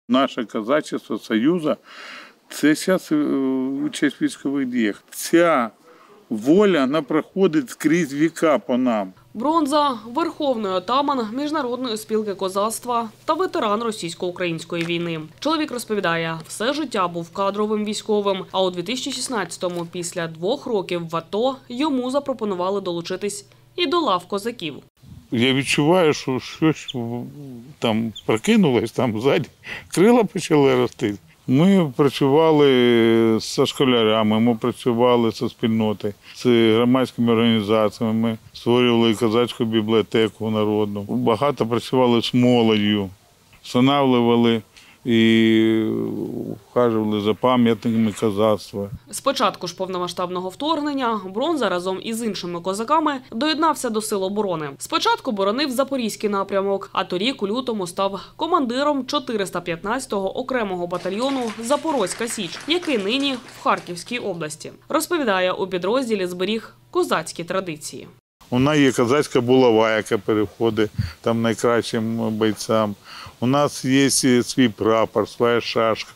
Наше казачество Союзу – це зараз участь в військових діях. Ця воля, вона проходить скрізь віка по нам. Бронза – верховний отаман Міжнародної спілки козацтва та ветеран російсько-української війни. Чоловік розповідає, все життя був кадровим військовим, а у 2016-му, після 2 років в АТО, йому запропонували долучитись і до лав козаків. Я відчуваю, що щось там прокинулось, там ззаді крила почали рости. Ми працювали зі школярями, ми працювали зі спільнотою, з громадськими організаціями, ми створювали козацьку бібліотеку народну. Багато працювали з молоддю, встановлювали і вхажували за пам'ятниками козацтва. З початку ж повномасштабного вторгнення Бронза разом із іншими козаками доєднався до Сил оборони. Спочатку боронив Запорізький напрямок, а торік у лютому став командиром 415-го окремого батальйону «Запорозька Січ», який нині в Харківській області. Розповідає, у підрозділі зберіг козацькі традиції. У нас є козацька булава, яка переходить там найкращим бойцям. У нас є свій прапор, своя шашка.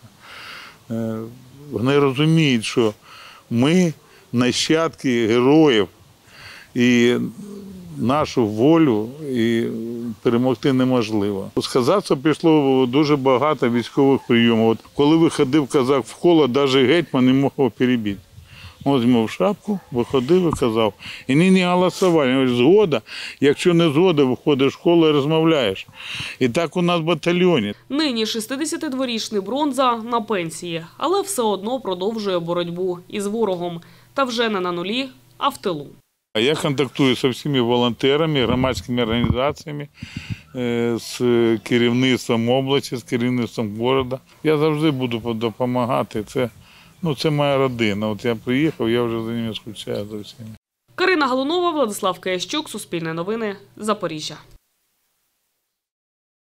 Вони розуміють, що ми нащадки героїв і нашу волю і перемогти неможливо. З козацтва пішло дуже багато військових прийомів. От коли виходив козак в коло, навіть гетьман не мог його перебити. Візьмав шапку, виходив і казав. І не голосували. Згода. Якщо не згода, виходиш в коло і розмовляєш. І так у нас в батальйоні. Нині 62-річний Бронза на пенсії, але все одно продовжує боротьбу із ворогом. Та вже не на нулі, а в тилу. Я контактую з всіма волонтерами, громадськими організаціями, з керівництвом області, з керівництвом міста. Я завжди буду допомагати. Це моя родина. От я приїхав, я вже за ними скучаю за всіма. Карина Галунова, Владислав Киящук, Суспільне новини, Запоріжжя.